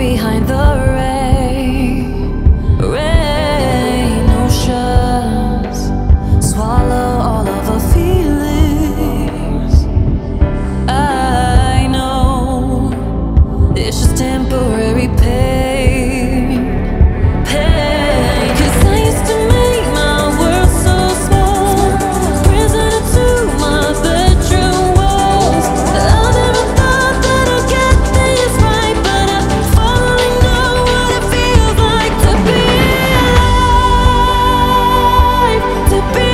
behind the rain oceans, swallow all of the feelings. I know it's just temporary pain, pain. 'Cause I used to make my world so small, prisoner to my bedroom walls. I never thought that I'd get this right, but I finally know what it feels like to be alive, to be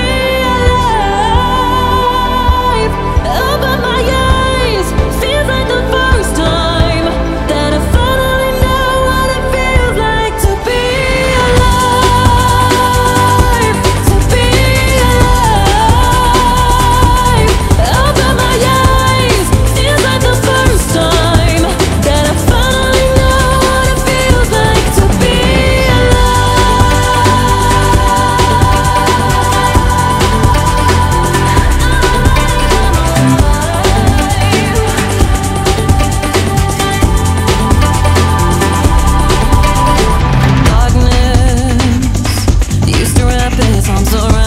alive. Open my eyes, feels like the first time that I finally know what it feels like to be alive, to be alive. Open my eyes, feels like the first time that I finally know what it feels like to be alive. Darkness used to wrap its arms around